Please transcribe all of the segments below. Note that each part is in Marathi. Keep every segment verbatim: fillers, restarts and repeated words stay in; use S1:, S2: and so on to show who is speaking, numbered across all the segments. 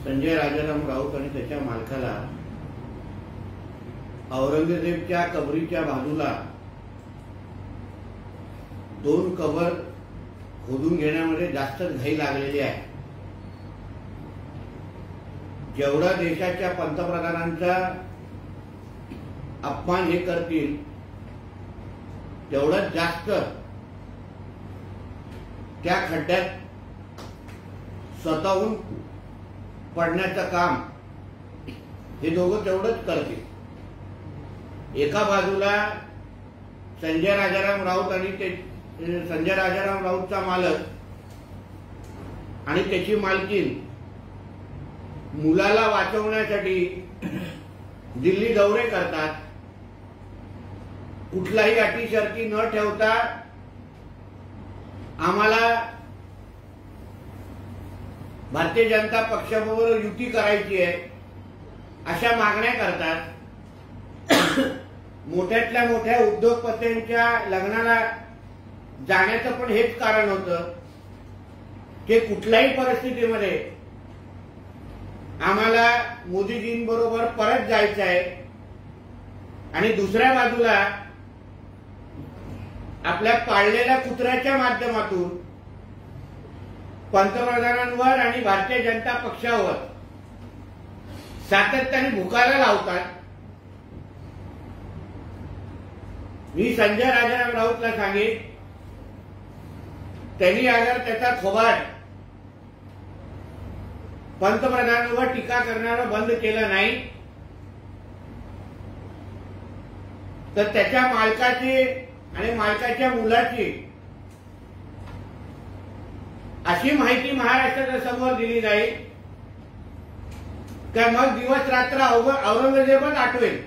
S1: संजय राजाराम राऊत आणि त्याच्या मालकाला औरंगजेबच्या कबरीच्या बाजूला दोन कबर खोदून घेण्यामध्ये जास्त घाई लागलेली आहे. जेवढा देशाच्या पंतप्रधानांचा अपमान हे करतील तेवढं जास्त त्या खड्ड्यात स्वतःहून पडण्याचं काम हे दोघं तेवढंच करतील. एका बाजूला संजय राजाराम राऊत आणि ते संजय राजाराम राऊतचा मालक आणि त्याची मालकीन मुलाला वाचवण्यासाठी दिल्ली दौरे करतात. कुठलाही अटी शर्ती न ठेवता आम्हाला भारतीय जनता पक्षाबरोबर युती करायची आहे अशा मागण्या करतात. मोठ्यातल्या मोठ्या उद्योगपत्यांच्या लग्नाला जाण्याचं पण हेच कारण होतं की कुठल्याही परिस्थितीमध्ये आम्हाला मोदीजींबरोबर परत जायचं आहे. आणि दुसऱ्या बाजूला आपल्या पाळलेल्या कुत्र्याच्या माध्यमातून पंतप्रधानांवर आणि भारतीय जनता पक्षावर सातत्याने भुकायला लावतात. मी संजय राजाराम राऊतला सांगेन, त्यांनी अगर त्याचा थोबाड पंतप्रधानांवर टीका करणारं बंद केलं नाही तर त्याच्या मालकाची आणि मालकाच्या मुलाची अशी माहिती महाराष्ट्राच्या समोर दिली जाईल का मग दिवस रात्र औरंगजेबच आठवेल.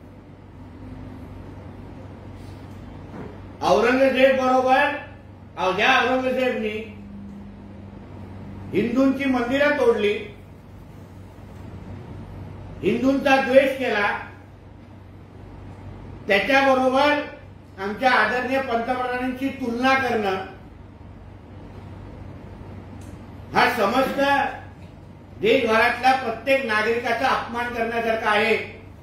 S1: औरंगजेब बरोबर ज्या औरंगजेबनी हिंदूंची मंदिरं तोडली, हिंदूंचा द्वेष केला, त्याच्याबरोबर आमच्या आदरणीय पंतप्रधानांची तुलना करणं हा समस्त देशभरातल्या प्रत्येक नागरिकाचा अपमान करण्यासारखा आहे.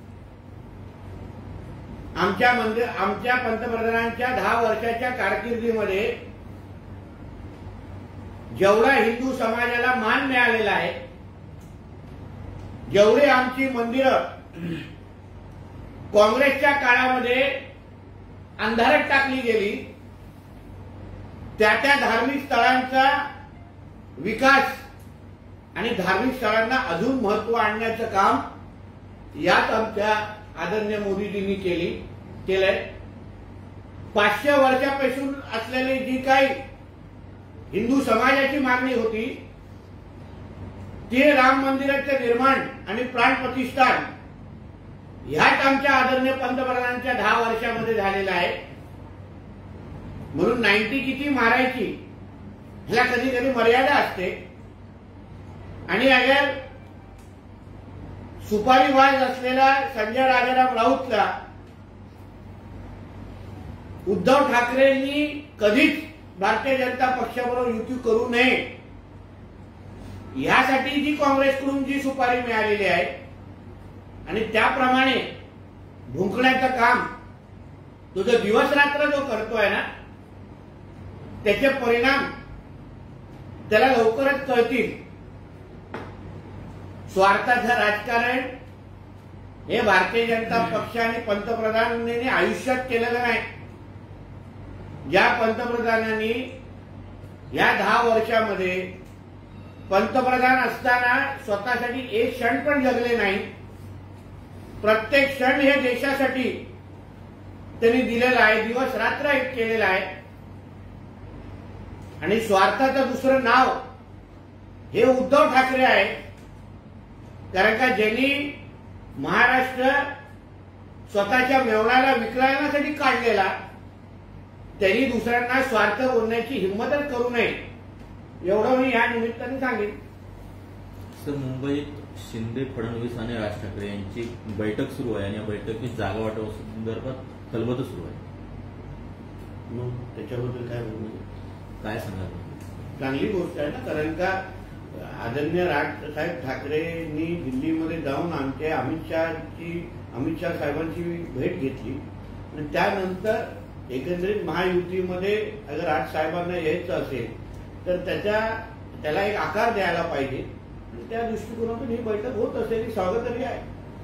S1: आमच्या मंदिर आमच्या पंतप्रधानांच्या दहा वर्षाच्या कारकिर्दीमध्ये जेवढा हिंदू समाजाला मान मिळालेला आहे, जेवढे आमची मंदिरं काँग्रेसच्या काळामध्ये अंधारात टाकली गेली, त्या त्या धार्मिक स्थळांचा विकास आणि धार्मिक स्थळांना अजून महत्व आणण्याचं काम यात आमच्या आदरणीय मोदीजींनी केली केलंय. पाचशे वर्षापासून असलेली जी काही हिंदू समाजाची मागणी होती ते राम मंदिराचे निर्माण आणि प्राण प्रतिष्ठान ह्याच आमच्या आदरणीय पंतप्रधानांच्या दहा वर्षामध्ये झालेला आहे. म्हणून नाईन्टी किती मारायची ह्याला कधी कधी मर्यादा असते. आणि अगर सुपारीबाज असलेला संजय राजाराम राऊतला उद्धव ठाकरेंनी कधीच भारतीय जनता पक्षाबरोबर युती करू नये यासाठी जी काँग्रेसकडून जी सुपारी मिळालेली आहे आणि त्याप्रमाणे भुंकण्याचं काम तो जो दिवस रात्र जो करतोय ना त्याचे परिणाम त्याला लवकरच कळतील. स्वार्थाचं राजकारण हे भारतीय जनता पक्ष आणि पंतप्रधानांनी आयुष्यात केलेलं नाही. ज्या पंतप्रधानांनी या दहा वर्षामध्ये पंतप्रधान असताना स्वतःसाठी एक क्षण पण जगले नाही, प्रत्येक क्षण हे देशासाठी त्यांनी दिलेला आहे, दिवस रात्र एक केलेला आहे. आणि स्वार्थाचं दुसरं नाव हे उद्धव ठाकरे आहे. कारण का ज्यांनी महाराष्ट्र स्वतःच्या मेवण्याला विकण्यासाठी काढलेला त्यांनी दुसऱ्यांना स्वार्थ बोलण्याची हिंमतच करू नये एवढं मी या निमित्ताने सांगेन.
S2: सर, मुंबईत शिंदे, फडणवीस आणि राज ठाकरे यांची बैठक सुरू आहे आणि या बैठकीत जागा वाटपासंदर्भात खलबत सुरू आहे.
S1: मग त्याच्याबद्दल काय बोलू,
S2: काय सांगाल?
S1: चांगली गोष्ट आहे ना. कारण का आदरणीय राजसाहेब ठाकरेंनी दिल्लीमध्ये जाऊन आमच्या अमित शहाची अमित शहा साहेबांची भेट घेतली आणि त्यानंतर एकंदरीत महायुतीमध्ये अगर राजसाहेबांना यायचं असेल तर त्याच्या त्याला एक आकार द्यायला पाहिजे आणि त्या दृष्टिकोनातून ही बैठक होत असेल ही स्वागतार्ह आहे.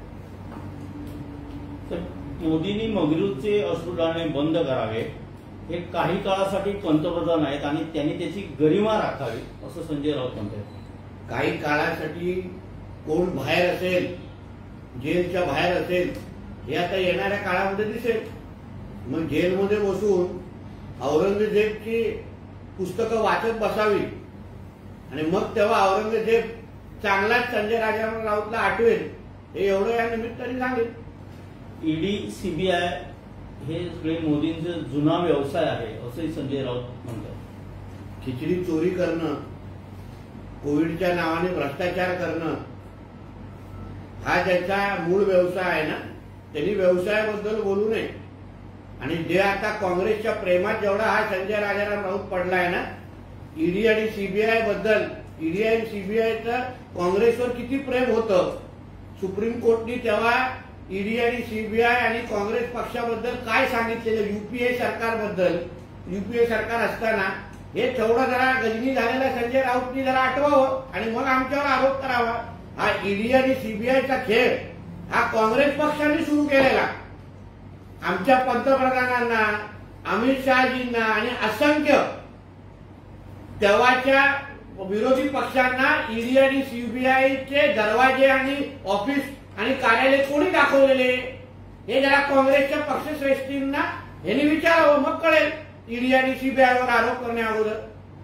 S2: मोदींनी मगरूचे अश्रू डाळणे बंद करावे, हे काही काळासाठी पंतप्रधान आहेत आणि त्यांनी त्याची गरिमा राखावी असं संजय राऊत म्हणतात.
S1: काही काळासाठी कोण बाहेर असेल, जेलच्या बाहेर असेल हे आता येणाऱ्या काळामध्ये दिसेल. मग जेलमध्ये बसून औरंगजेबची पुस्तकं वाचत बसावी आणि मग तेव्हा औरंगजेब चांगलाच संजय राजाराम राऊतला आठवेल हे एवढं या निमित्ताने सांगेल.
S2: ईडी सीबीआय हे सगळे मोदींचा जुना व्यवसाय आहे असंही संजय राऊत म्हणतात.
S1: खिचडी चोरी करणं, कोविडच्या नावाने भ्रष्टाचार करणं हा ज्याचा मूळ व्यवसाय आहे ना, त्यांनी व्यवसायाबद्दल बोलू नये. आणि जे आता काँग्रेसच्या प्रेमात जेवढा हा संजय राजाराम राऊत पडलाय ना, ईडी आणि सीबीआय बद्दल, ईडी आणि सीबीआयचं काँग्रेसवर किती प्रेम होतं. सुप्रीम कोर्टनी तेव्हा ईडी आणि सीबीआय आणि काँग्रेस पक्षाबद्दल काय सांगितलेलं, युपीए सरकारबद्दल, युपीए सरकार असताना हे तेवढं जरा गजनी झालेला संजय राऊतनी जरा आठवावं आणि मग आमच्यावर आरोप करावा. हा ईडी आणि सीबीआयचा खेळ हा काँग्रेस पक्षाने सुरू केलेला. आमच्या पंतप्रधानांना, अमित शहाजींना आणि असंख्य तेव्हाच्या विरोधी पक्षांना ईडी आणि सीबीआयचे दरवाजे आणि ऑफिस आणि कार्यालय कोणी दाखवलेले हे जरा काँग्रेसच्या पक्षश्रेष्ठींना यांनी विचारावं, मग कळेल ईडी आणि सीबीआयवर आरोप करण्या अगोदर.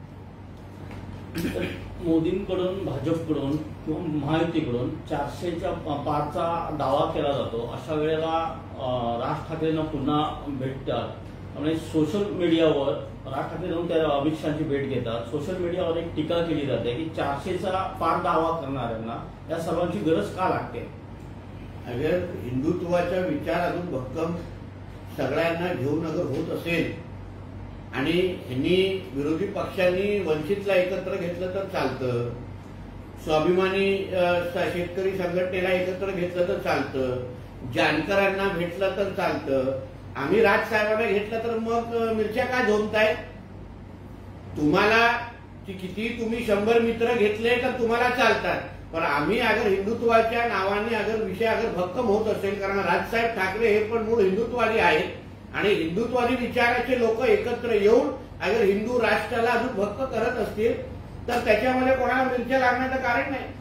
S2: मोदींकडून, भाजपकडून किंवा महायुतीकडून चारशेच्या पारचा दावा केला जातो. अशा वेळेला राज ठाकरेंना पुन्हा भेटतात. म्हणजे सोशल मीडियावर राज ठाकरे जाऊन त्या अमित शहाची भेट घेतात. सोशल मीडियावर एक टीका केली जाते की चारशेचा पार दावा करणाऱ्यांना या सर्वांची गरज का लागते.
S1: अगर हिंदुत्वाचा विचार अजून भक्कम सगळ्यांना घेऊन अगर होत असेल आणि यांनी विरोधी पक्षांनी वंचितला एकत्र घेतलं तर चालतं, स्वाभिमानी शेतकरी संघटनेला एकत्र घेतलं तर चालतं, जानकरांना भेटलं तर चालतं, आम्ही राजसाहेबांना घेतलं तर मग मिरच्या काय झोमतायत. तुम्हाला किती तुम्ही शंभर मित्र घेतले तर तुम्हाला चालतात, पण आम्ही अगर हिंदुत्वाच्या नावाने अगर विषय अगर भक्कम होत असेल, कारण राजसाहेब ठाकरे हे पण मूळ हिंदुत्ववादी आहेत आणि हिंदुत्ववादी विचाराचे लोक एकत्र येऊन अगर हिंदू राष्ट्राला अजून भक्क करत असतील तर त्याच्यामध्ये कोणाला मिरच्या लागण्याचं कारण नाही.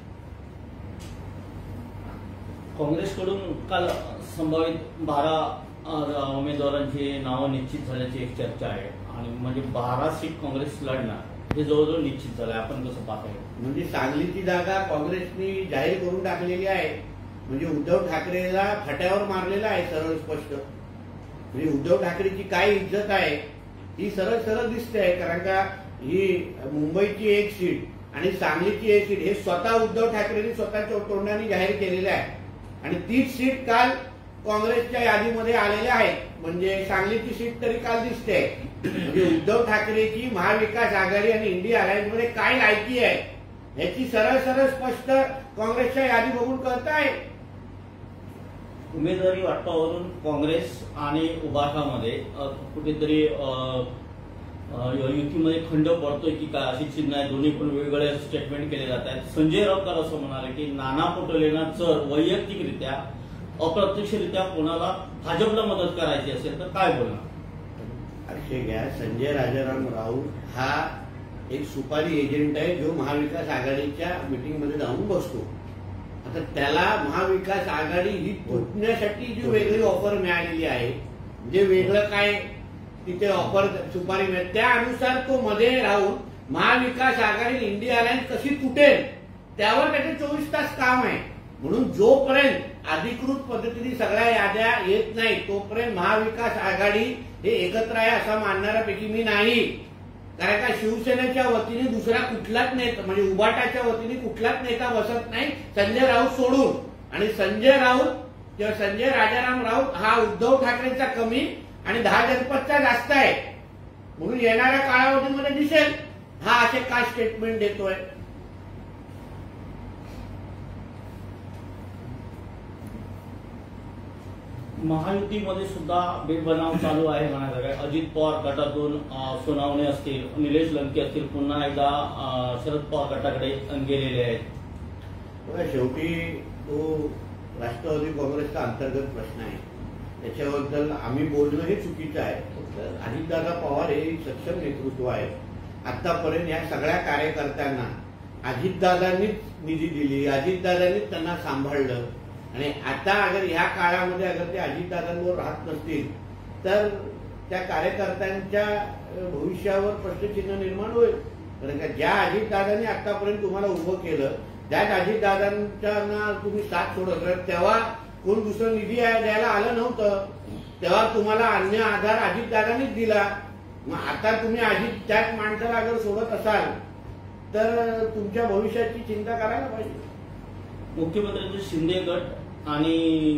S2: काँग्रेसकडून काल संभावित बारा उमेदवारांची नावं निश्चित झाल्याची एक चर्चा आहे आणि म्हणजे बारा सीट काँग्रेस लढणार हे जवळजवळ निश्चित झालंय. आपण कसं पाहताय.
S1: म्हणजे सांगलीची जागा काँग्रेसनी जाहीर करून टाकलेली आहे. म्हणजे उद्धव ठाकरेला फट्यावर मारलेला आहे सरळ स्पष्ट. म्हणजे उद्धव ठाकरेची काय इज्जत आहे ही सरळ सरळ दिसते आहे. कारण का ही मुंबईची एक सीट आणि सांगलीची एक सीट हे स्वतः उद्धव ठाकरेंनी स्वतःच्या तोंडाने जाहीर केलेले आहे आणि तीच सीट काल काँग्रेसच्या यादीमध्ये आलेल्या आहेत. म्हणजे सांगलीची सीट तरी काल दिसते. म्हणजे उद्धव ठाकरेची महाविकास आघाडी आणि इंडिया अलायन्समध्ये काय लायकी आहे याची सरळ सरळ स्पष्ट काँग्रेसच्या यादी बघून कळत आहे.
S2: उमेदवारी वाटपावरून काँग्रेस आणि उभाठामध्ये कुठेतरी युतीमध्ये खंड पडतोय की काय अशी चिन्ह आहे. दोन्ही पण वेगवेगळे स्टेटमेंट केले जात आहेत. संजय राऊत असं म्हणाले की नाना पटोलेंना जर वैयक्तिकरित्या अप्रत्यक्षरित्या कोणाला भाजपला मदत करायची असेल तर काय बोलणार.
S1: असे घ्या, संजय राजाराम राऊत हा एक सुपारी एजंट आहे जो महाविकास आघाडीच्या मिटिंगमध्ये जाऊन बसतो. आता त्याला महाविकास आघाडी ही तुटण्यासाठी जी वेगळी ऑफर मिळालेली आहे, जे वेगळं काय तिथे ऑफर सुपारी मिळते त्यानुसार तो मध्ये राहून महाविकास आघाडी इंडिया अलायन्स कशी तुटेल त्यावर त्याचे चोवीस तास काम आहे. म्हणून जोपर्यंत अधिकृत पद्धतीने सगळ्या याद्या येत नाही तोपर्यंत महाविकास आघाडी हे एकत्र आहे असं मानणाऱ्यापैकी मी नाही. कारण का शिवसेनेच्या वतीने दुसरा कुठलाच नेता म्हणजे उभाटाच्या वतीने कुठलाच नेता बसत नाही संजय राऊत सोडून. आणि संजय राऊत किंवा संजय राजाराम राऊत हा उद्धव ठाकरेंचा कमी आणि दहा जनपदचा जास्त आहे. म्हणून येणाऱ्या कालावधीमध्ये दिसेल हा असे काय स्टेटमेंट देतोय.
S2: महायुतीमध्ये सुद्धा बेबनाव चालू आहे म्हणायचं काय. अजित पवार गटातून सोनावणे असतील, निलेश लंके असतील, पुन्हा एकदा अं, शरद पवार गटाकडे गेलेले आहेत.
S1: बघा, शेवटी तो राष्ट्रवादी काँग्रेसचा अंतर्गत प्रश्न आहे. त्याच्याबद्दल आम्ही बोलणं हे चुकीचं आहे. फक्त अजितदादा पवार हे सक्षम नेतृत्व आहे. आतापर्यंत या सगळ्या कार्यकर्त्यांना अजितदादांनीच निधी दिली, अजितदादांनीच त्यांना सांभाळलं. आणि आता अगर ह्या काळामध्ये अगर ते अजितदादांवर राहत नसतील तर त्या कार्यकर्त्यांच्या भविष्यावर प्रश्नचिन्ह निर्माण होईल. कारण का ज्या अजितदादांनी आतापर्यंत तुम्हाला उभं केलं, त्याच अजितदादांना तुम्ही साथ सोडत, तेव्हा कोण दुसरं निधी द्यायला आलं नव्हतं. तेव्हा तुम्हाला अन्य आधार अजितदादांनीच दिला. मग आता तुम्ही अजित त्याच माणसाला अगर सोडत असाल तर तुमच्या भविष्याची चिंता करायला पाहिजे.
S2: मुख्यमंत्र्यांचे शिंदे गट आणि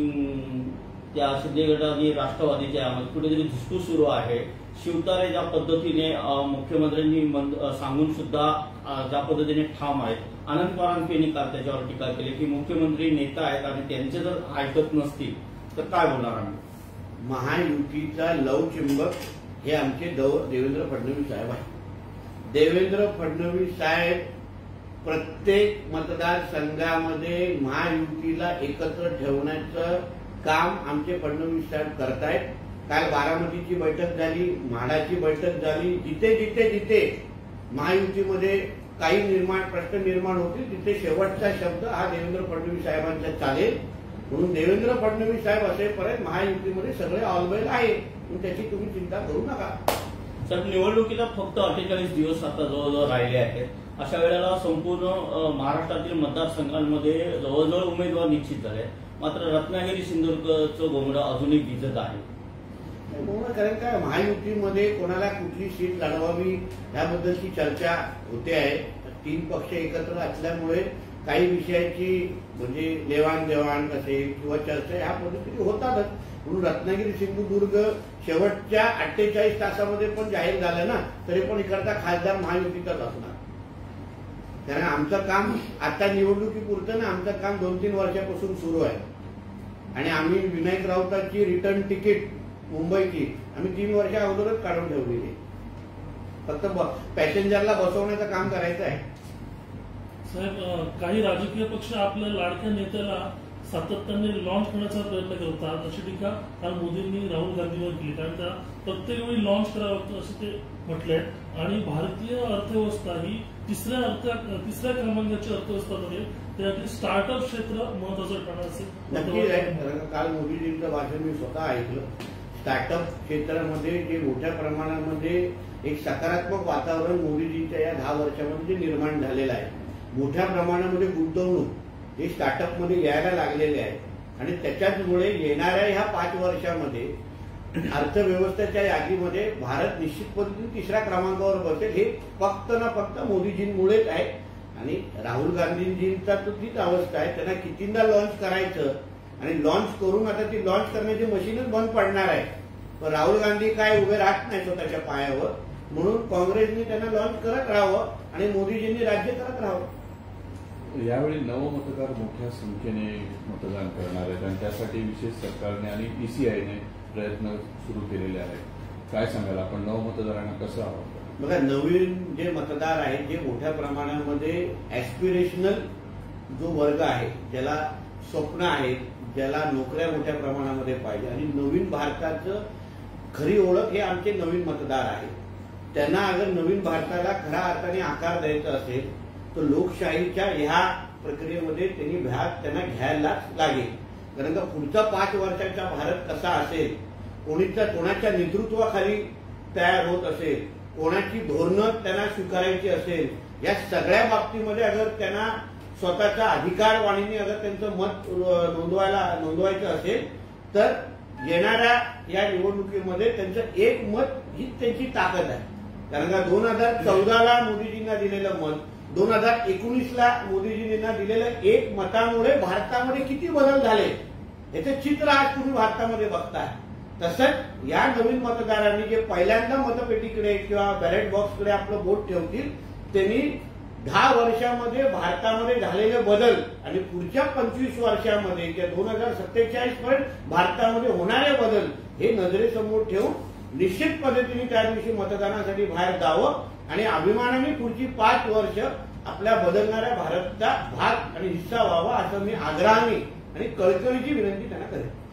S2: त्या शिंदे गट आणि राष्ट्रवादीच्या कुठेतरी धुसफूस सुरू आहे. शिवतारे ज्या पद्धतीने मुख्यमंत्र्यांनी सांगून सुद्धा ज्या पद्धतीने ठाम आहेत. अनंत परांजपेंनी काल त्याच्यावर टीका केली की मुख्यमंत्री नेता आहेत आणि त्यांचे जर ऐकत नसतील तर काय बोलणार आम्ही.
S1: महायुतीचा लवचिंबक हे आमचे देवेंद्र फडणवीस साहेब आहेत. देवेंद्र फडणवीस साहेब प्रत्येक मतदारसंघामध्ये महायुतीला एकत्र ठेवण्याचं काम आमचे फडणवीस साहेब करतायत. काल बारामतीची बैठक झाली, म्हाडाची बैठक झाली. जिथे जिथे जिथे महायुतीमध्ये काही निर्माण प्रश्न निर्माण होतील तिथे शेवटचा शब्द हा देवेंद्र फडणवीस साहेबांचा चालेल. म्हणून देवेंद्र फडणवीस साहेब असेपर्यंत महायुतीमध्ये सगळे ऑलवेल आहे. म्हणून त्याची तुम्ही चिंता करू नका.
S2: सर, निवडणुकीला फक्त अठ्ठेचाळीस दिवस आता जवळजवळ राहिले आहेत. अशा वेळेला संपूर्ण महाराष्ट्रातील मतदारसंघांमध्ये जवळजवळ उमेदवार निश्चित झाले. मात्र रत्नागिरी सिंधुदुर्गचं घोंगडं अजूनही भिजत आहे.
S1: कारण काय महायुतीमध्ये कोणाला कुठली सीट लढवावी याबद्दलची चर्चा होते आहे. तीन पक्ष एकत्र असल्यामुळे काही विषयाची म्हणजे देवाणघेवाण असेल किंवा चर्चा ह्या पद्धतीने होतातच. म्हणून रत्नागिरी सिंधुदुर्ग शेवटच्या अठ्ठेचाळीस तासामध्ये पण जाहीर झालं ना, तरी पण इकडचा खासदार महायुतीचाच असणार. कारण आमचं काम आता निवडणुकीपुरतं ना, आमचं काम दोन तीन वर्षापासून सुरू आहे. आणि आम्ही विनायक राऊतांची रिटर्न तिकीट मुंबईची आम्ही तीन वर्षा अगोदरच काढून ठेवलेली आहे. फक्त पॅसेंजरला बसवण्याचं काम करायचं आहे.
S3: साहेब, काही राजकीय पक्ष आपल्या लाडक्या नेत्याला सातत्याने लॉन्च करण्याचा प्रयत्न करतात अशी टीका काल मोदींनी राहुल गांधीवर केली. कारण त्या प्रत्येक वेळी लॉन्च करावं लागतं असं ते म्हटलंय. आणि भारतीय अर्थव्यवस्था ही तिसऱ्या अर्थ तिसऱ्या क्रमांकाची अर्थव्यवस्था बनेल, त्यासाठी स्टार्टअप क्षेत्र महत्वाचं ठरणार असेल.
S1: नक्कीच आहे. काल मोदीजींचं भाषण मी स्वतः ऐकलं. स्टार्टअप क्षेत्रामध्ये जे मोठ्या प्रमाणामध्ये एक सकारात्मक वातावरण मोदीजींच्या या दहा वर्षामध्ये जे निर्माण झालेलं आहे. मोठ्या प्रमाणामध्ये गुंतवणूक हे स्टार्टअपमध्ये यायला लागलेले आहे. आणि त्याच्याचमुळे येणाऱ्या ह्या पाच वर्षामध्ये अर्थव्यवस्थेच्या यादीमध्ये भारत निश्चित पद्धतीने तिसऱ्या क्रमांकावर बसेल. हे फक्त ना फक्त मोदीजींमुळेच आहे. आणि राहुल गांधीजींचा तर तीच अवस्था आहे. त्यांना कितींदा लॉन्च करायचं आणि लॉन्च करून आता ती लॉन्च करण्याची मशीनच बंद पडणार आहे. पण राहुल गांधी काय उभे राहत नाही स्वतःच्या पायावर. म्हणून काँग्रेसनी त्यांना लॉन्च करत राहावं आणि मोदीजींनी राज्य करत राहावं.
S4: यावेळी नवमतदार मोठ्या संख्येने मतदान करणार आहेत आणि त्यासाठी विशेष सरकारने आणि ईसीआयने प्रयत्न सुरू केलेले आहेत. काय सांगाल आपण नवमतदारांना कसं आवडतं?
S1: बघा, नवीन जे मतदार आहेत जे मोठ्या प्रमाणामध्ये ऍस्पिरेशनल जो वर्ग आहे, ज्याला स्वप्न आहेत, ज्याला नोकऱ्या मोठ्या प्रमाणामध्ये पाहिजे आणि नवीन भारताचं खरी ओळख हे आमचे नवीन मतदार आहेत. त्यांना अगर नवीन भारताला खऱ्या अर्थाने आकार द्यायचा असेल तर लोकशाहीच्या ह्या प्रक्रियेमध्ये त्यांनी भाग त्यांना घ्यायलाच लागेल. कारण का पुढचा पाच वर्षाचा भारत कसा असेल, कोणीच्या कोणाच्या नेतृत्वाखाली तयार होत असेल, कोणाची धोरणं त्यांना स्वीकारायची असेल, या सगळ्या बाबतीमध्ये अगर त्यांना स्वतःचा अधिकारवाणीने अगर त्यांचं मत नोंदवायला नोंदवायचं असेल तर येणाऱ्या या निवडणुकीमध्ये त्यांचं एक मत हीच त्यांची ताकद आहे. कारण का दोन हजार चौदाला मोदीजींना दिलेलं मत, दोन हजार एकोणीसला मोदीजींना दिलेलं एक मतामुळे भारतामध्ये किती बदल झाले याचं चित्र आज तुम्ही भारतामध्ये बघताय. तसंच या नवीन मतदारांनी जे पहिल्यांदा मतपेटीकडे किंवा बॅलेट बॉक्सकडे आपलं बोट ठेवतील त्यांनी दहा वर्षामध्ये भारतामध्ये झालेले बदल आणि पुढच्या पंचवीस वर्षामध्ये किंवा दोन हजार सत्तेचाळीस पर्यंत भारतामध्ये होणारे बदल हे नजरेसमोर ठेवून निश्चित पद्धतीने त्या दिवशी मतदानासाठी बाहेर जावं आणि अभिमानाने पुढची पाच वर्ष आपल्या बदलणाऱ्या भारताचा भाग आणि हिस्सा व्हावा असं मी आग्रहाने आणि कळकळीची विनंती त्यांना करेन.